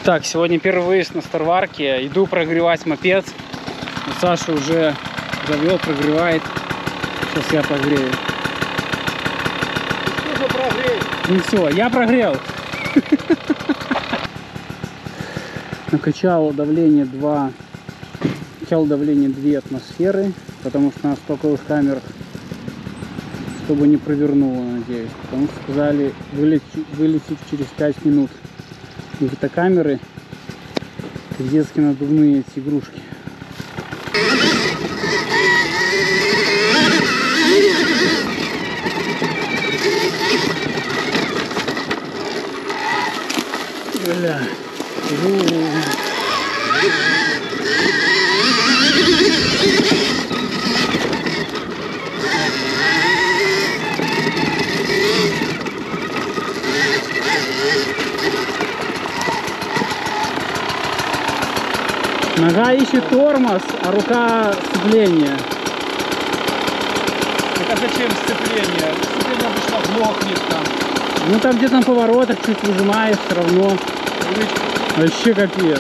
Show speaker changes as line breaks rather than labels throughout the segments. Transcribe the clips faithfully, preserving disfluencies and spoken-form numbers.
Так, сегодня первый выезд на Старварке. Иду прогревать мопед. Саша уже завел, прогревает. Сейчас я прогрею.
Что прогрей?
Ну все, я прогрел. Накачал давление два. Накачал давление две атмосферы, потому что на стоковых камерах, чтобы не провернуло, надеюсь. Потому что сказали вылететь, вылететь через пять минут. Какие-то камеры, детские надувные эти игрушки. Бля. Нога ищет тормоз, а рука сцепление.
Так а зачем сцепление? Сцепление обычно глохнет там.
Ну там где-то на поворотах чуть выжимаешь, все равно. Вообще капец.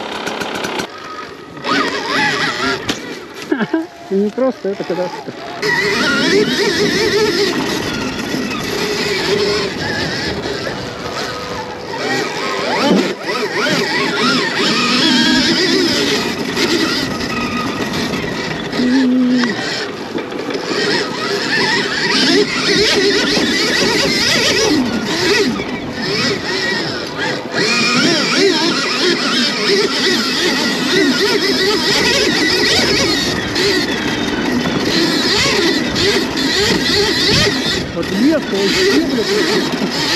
Не просто, это когда-то. Вот ветка вообще, блядь.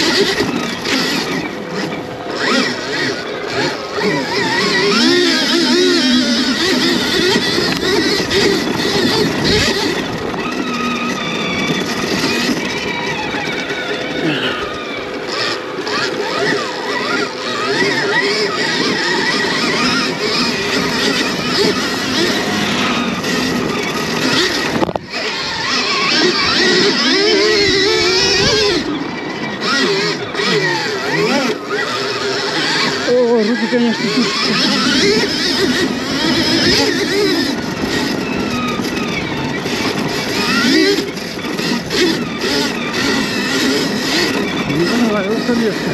О, руки, конечно, мне понравилась подвеска.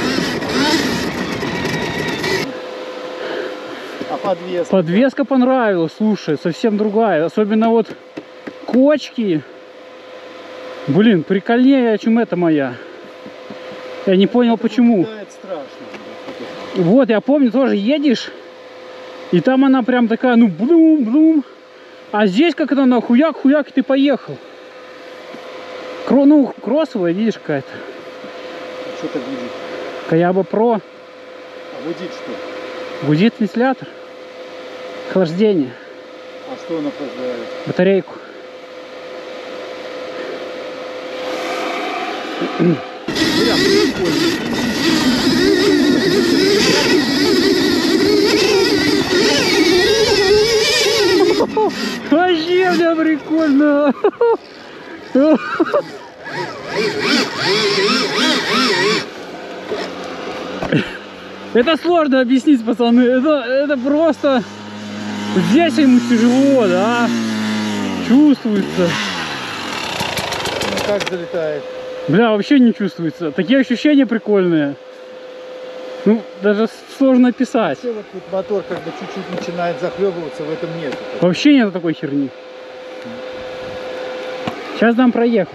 А подвеска?
Подвеска понравилась, слушай, совсем другая. Особенно вот кочки. Блин, прикольнее, чем эта моя. Я не понял, почему.
Это страшно.
Вот, я помню, тоже едешь, и там она прям такая, ну, блум-блум. А здесь как это на хуяк-хуяк, и ты поехал. Кро, ну, кроссовая, видишь, какая-то.
Что-то гудит.
Каяба Про.
А гудит что?
Гудит вентилятор. Охлаждение.
А что он охлаждает?
Батарейку.
Прям прикольно.
Вообще, бля, прикольно. Это сложно объяснить, пацаны. Это, это просто... Здесь ему тяжело, да? Чувствуется.
Ну как залетает?
Бля, вообще не чувствуется. Такие ощущения прикольные. Ну, даже сложно описать.
Вообще вот тут мотор как бы чуть-чуть начинает захлебываться, в этом нет.
Вообще нет такой херни. Сейчас дам проехать.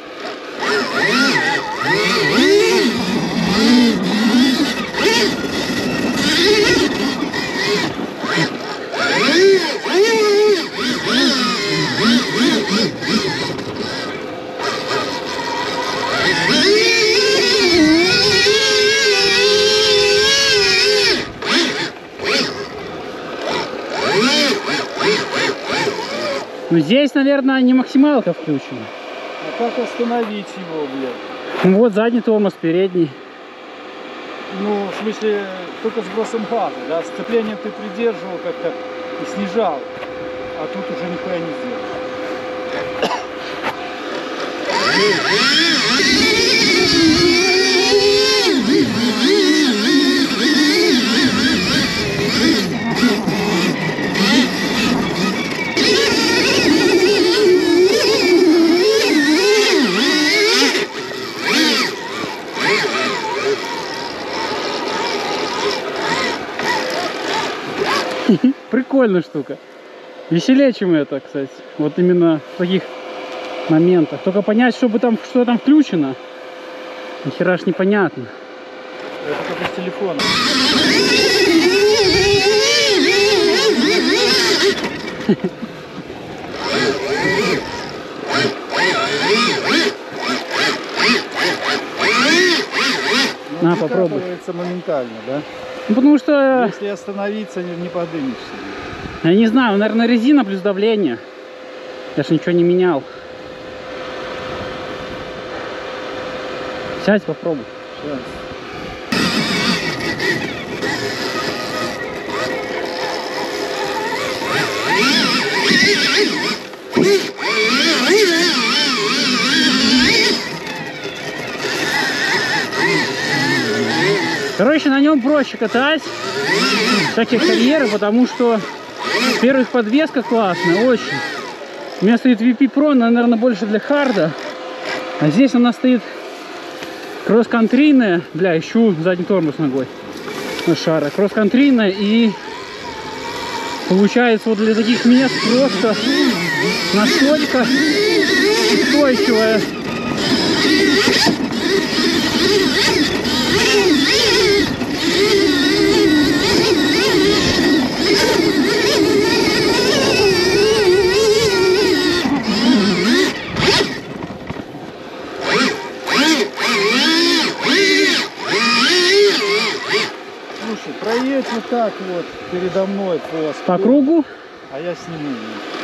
Ну здесь, наверное, не максималка включена.
А как остановить его, блядь?
Ну вот задний тормоз, передний.
Ну, в смысле, только с бросом газа, да? Сцепление ты придерживал как-то и снижал, а тут уже нихуя не сделал.
Прикольная штука. Веселее, чем это, кстати. Вот именно в таких моментах. Только понять, чтобы там, что там включено. Нихера ж непонятно.
Это как из телефона.
На,
Ну,
попробуй.
выкатывается моментально, да?
Ну, потому что,
Если остановиться, не, не подымешься.
я не знаю, наверное, резина плюс давление. Я ж ничего не менял. Сядь, попробуй.
Сейчас.
Короче, на нем проще катать всякие карьеры, потому что, во-первых, подвеска классная, очень. У меня стоит ви пи Pro, она, наверное, больше для харда. А здесь у нас стоит кросс-контрийная, бля, ищу задний тормоз ногой на шара, кросс-контрийная, и получается вот для таких мест просто настолько устойчивая.
Слушай, проедь вот так вот передо мной просто.
По кругу.
А я сниму.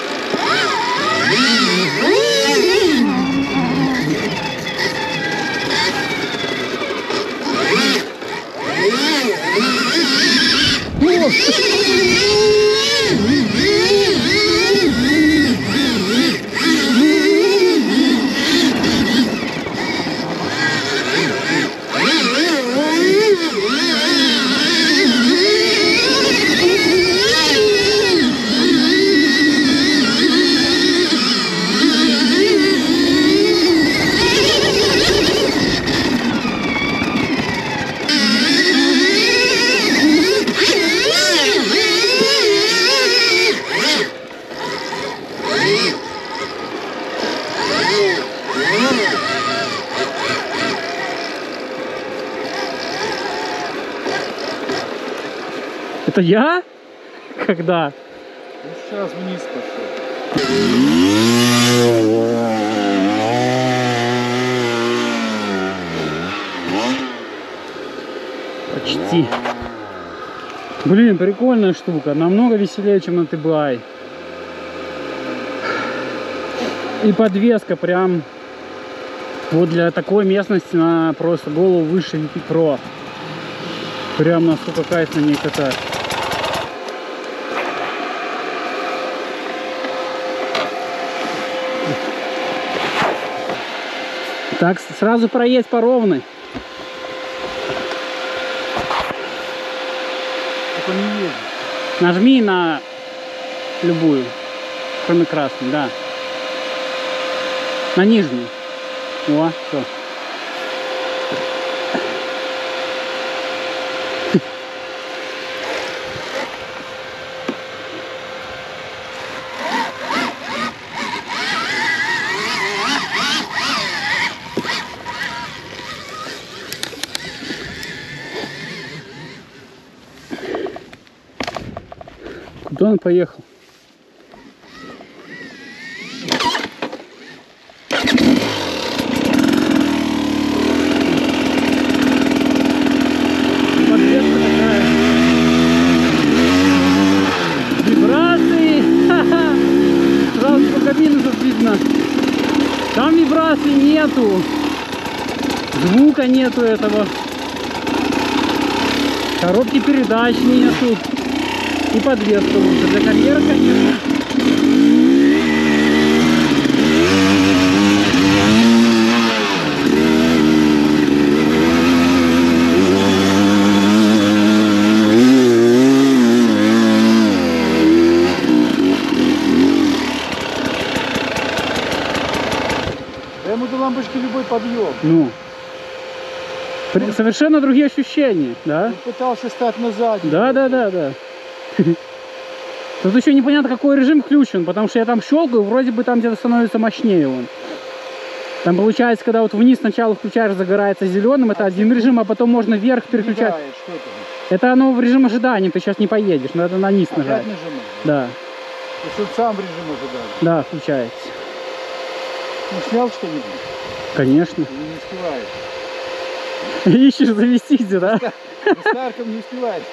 Это я? Когда?
Ну, сейчас вниз пошел.
Почти. Блин, прикольная штука. Намного веселее, чем на ти би ай. И подвеска прям вот для такой местности на просто голову выше ви пи Pro. Прям насколько кайф на ней катать. Так, сразу проедь по ровной.
Только не едет.
Нажми на любую, кроме красной, да. На нижнюю. О, все. Куда он поехал? Подвеска такая. Вибрации. Ха-ха. Сразу по кабине тут видно. Там вибраций нету. Звука нету этого. Коробки передач нету. И подвеска лучше. Для карьеры, конечно.
Да ему до лампочки любой подъем.
Ну. При- Совершенно другие ощущения, да?
Он пытался стать на заднюю.
Да, да, да, да. Тут еще непонятно, какой режим включен, потому что я там щелкаю, вроде бы там где-то становится мощнее он. Там получается, когда вот вниз сначала включаешь, загорается зеленым, это один режим, а потом можно вверх переключать.
Что это?
Это оно в режим ожидания, ты сейчас не поедешь, надо на низ нажать.
Опять нажимаешь?
Да,
То есть он сам в режим ожидания.
да, включается.
Ну, снял что-нибудь?
Конечно.
Или не успеваешь?
Ищешь завести где, да?
Старком не успеваешь.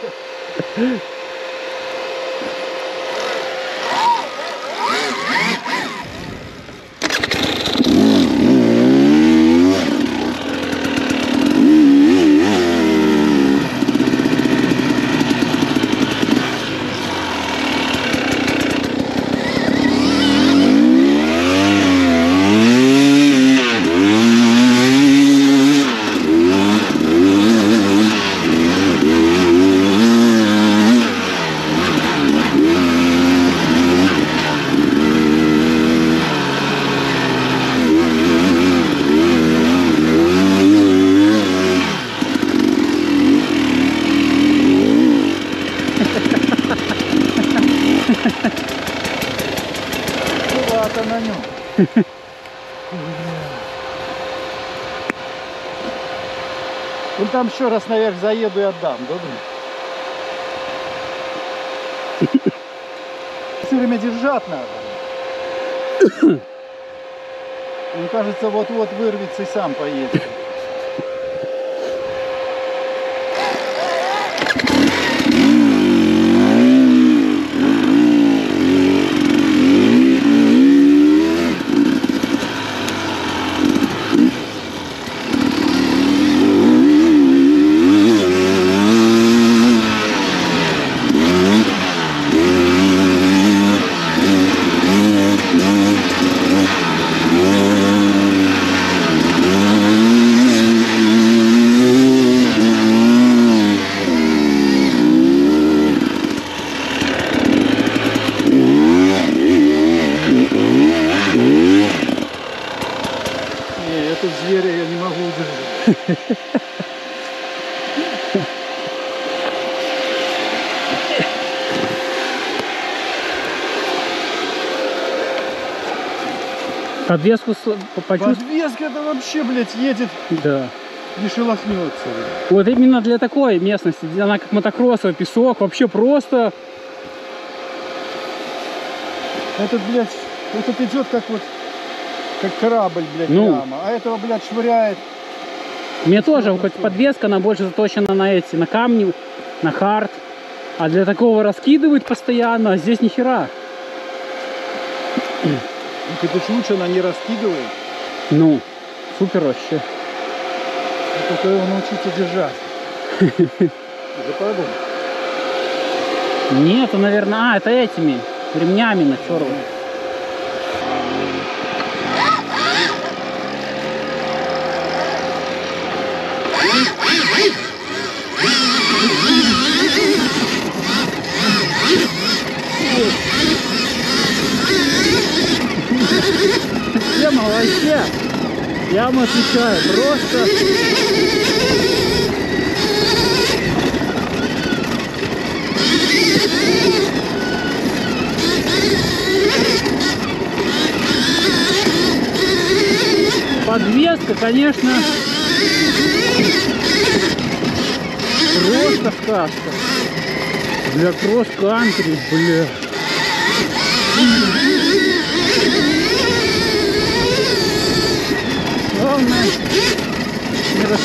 Куда-то на нем. Ну там еще раз наверх заеду и отдам, добрый? Все время держать надо. Мне кажется, вот-вот вырвется и сам поедет. Этого зверя я не могу удержать.
Подвеску почувствовал?
Подвеска это вообще, блядь, едет,
Да.
не шелохнется.
Вот именно для такой местности, где она как мотокроссовый, песок, вообще просто...
Этот, блядь, этот идет как вот, как корабль, блядь,
Ну.
прямо. А этого, блядь, швыряет.
Мне тоже, хоть подвеска, она больше заточена на эти, на камни, на хард. А для такого раскидывает постоянно, а здесь ни хера.
Ну, ты уж лучше она не раскидывает.
Ну, супер вообще.
Только его научиться держать. Уже подумал.
Нет, это, наверное, а, это этими ремнями натерло. Тема вообще, я вам отвечаю, просто... Подвеска, конечно, просто сказка. Для кросс-кантри, бля. Главное, не рас...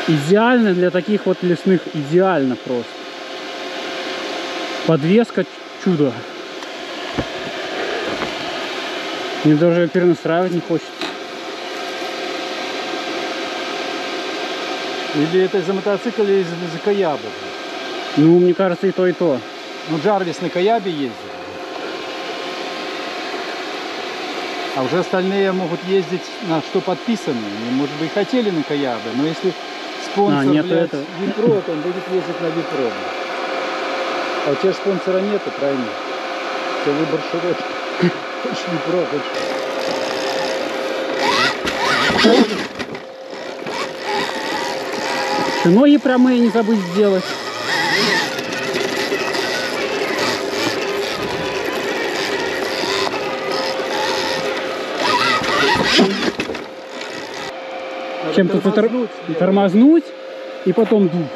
Идеально для таких вот лесных, идеально просто. Подвеска чудо. Мне даже перенастраивать не хочется.
Или это из-за мотоцикла, или из-за Каябы?
Ну, мне кажется, и то, и то.
Ну, Джарвис на Каябе ездит. А уже остальные могут ездить на что подписаны. И, может быть, хотели на Каябе, но если спонсор,
А, нету
блядь,
этого.
Випро, то он будет ездить на Випро. А у тебя спонсора нету, правильно? У тебя выбор широкий. Хочешь Випро, хочешь.
Еще ноги прямые не забыть сделать. Чем-то
тормознуть,
затор- тормознуть и потом дуть.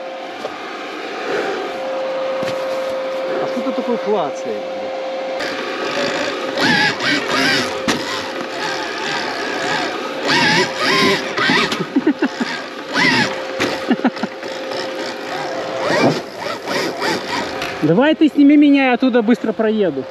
А что-то такое клацает.
Давай ты сними меня, я оттуда быстро проеду.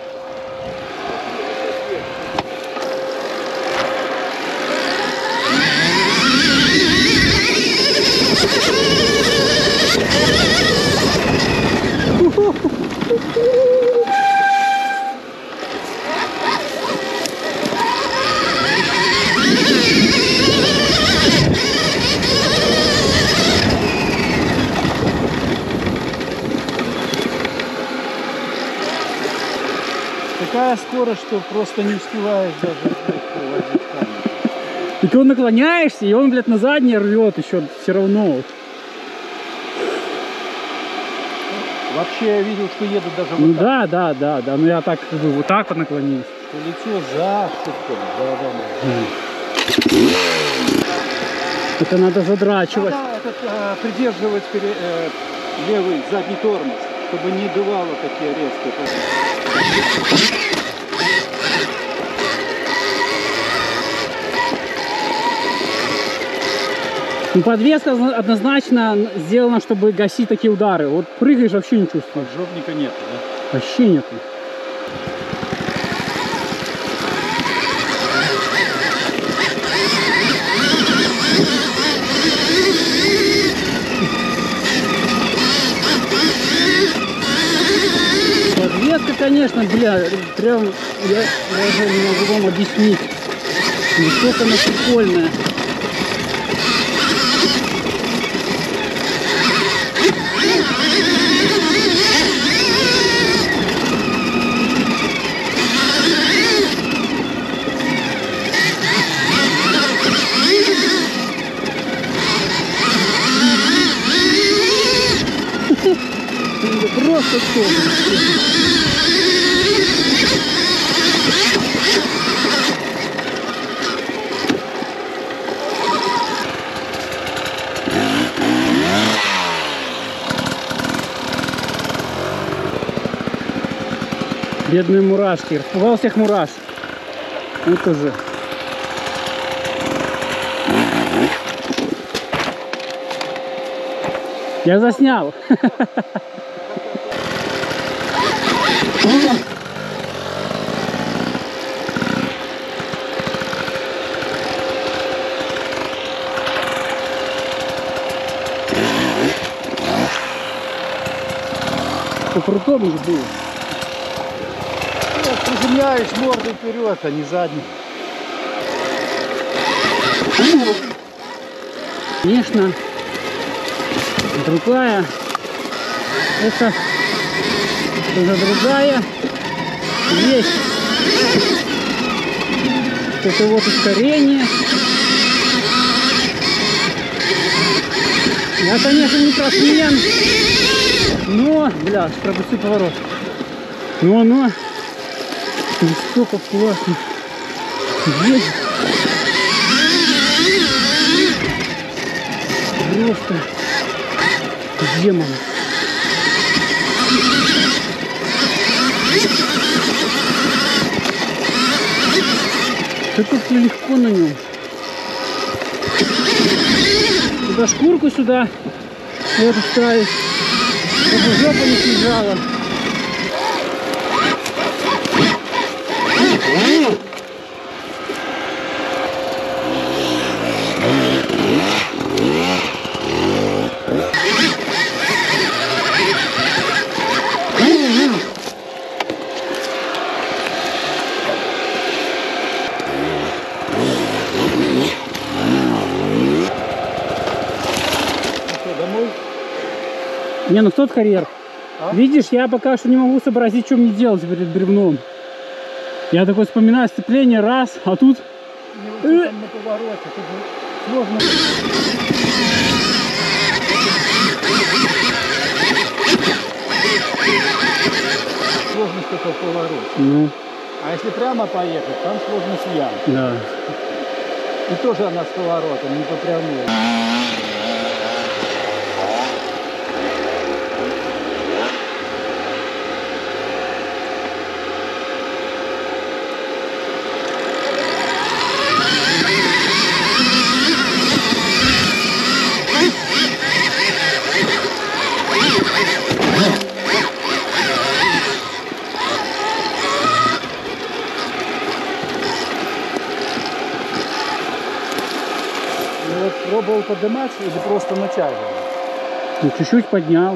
Такая скорость, что просто не успеваешь даже уводить камеру.
И ты наклоняешься, и он, блядь, на заднее рвет еще все равно.
Вообще я видел, что едут даже
Ну
вот так.
да, да, да, да. Ну я так как бы вот так вот наклонился.
Что лицо за что-то. Да, да, да.
Это надо задрачивать.
Да, этот, э, придерживать пере- э, левый задний тормоз, чтобы не дувало такие резкие.
Ну, подвеска однозначно сделана, чтобы гасить такие удары. Вот прыгаешь, вообще не чувствуешь.
Поджопника нет, да?
Вообще нету. Подвеска, конечно, бля, прям я даже не могу вам объяснить. Насколько она прикольная. Просто что? Бедные мурашки. Распугал всех мурашек. Вот уже. Я заснял. По-крутому же было.
Приземляешь мордой вперед, а не задней.
Конечно, другая, это уже другая, есть это вот ускорение. Я, конечно, не спортсмен, но, бля, пропусти поворот. Но оно настолько классно едет. Просто демон. Как все легко на нем. Сюда шкурку сюда вот ставить, чтобы жопа не съезжала. Не, ну тот карьер. А? Видишь, я пока что не могу сообразить, что мне делать перед бревном. Я такой вспоминаю сцепление, раз, а тут...
Не, вот там на повороте, тут сложно. Сложность только в повороте.
Ну.
А если прямо поехать, там сложность я.
Да.
И тоже она с поворотом, не по прямой. Пробовал поднимать или просто натягивал?
Ну, чуть-чуть поднял.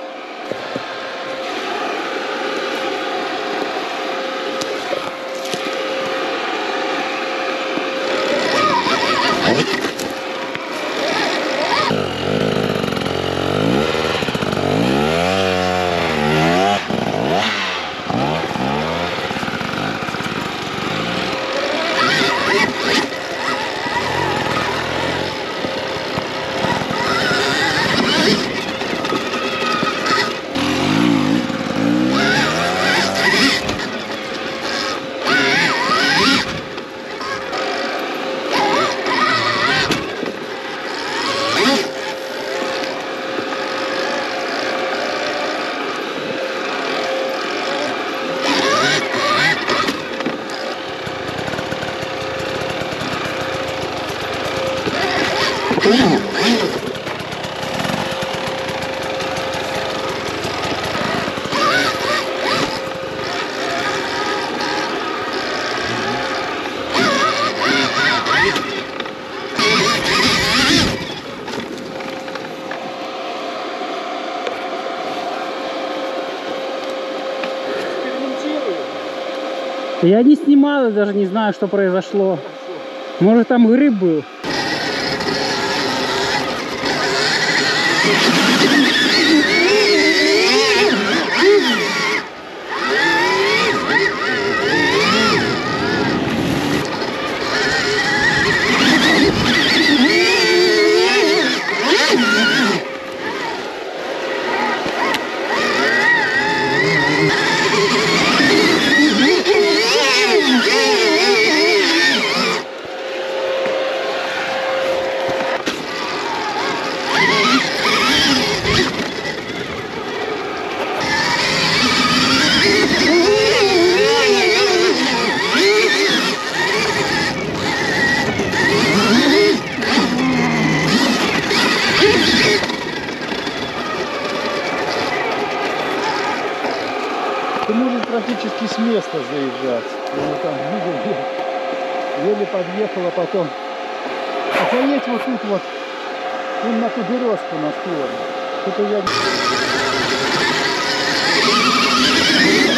Я не снимал и даже не знаю, что произошло. Может, там гриб был.
Ты можешь практически с места заезжать. Я там видел, еле подъехал, а потом... А поедь вот тут вот, вон на ту березку на сторону. Это я...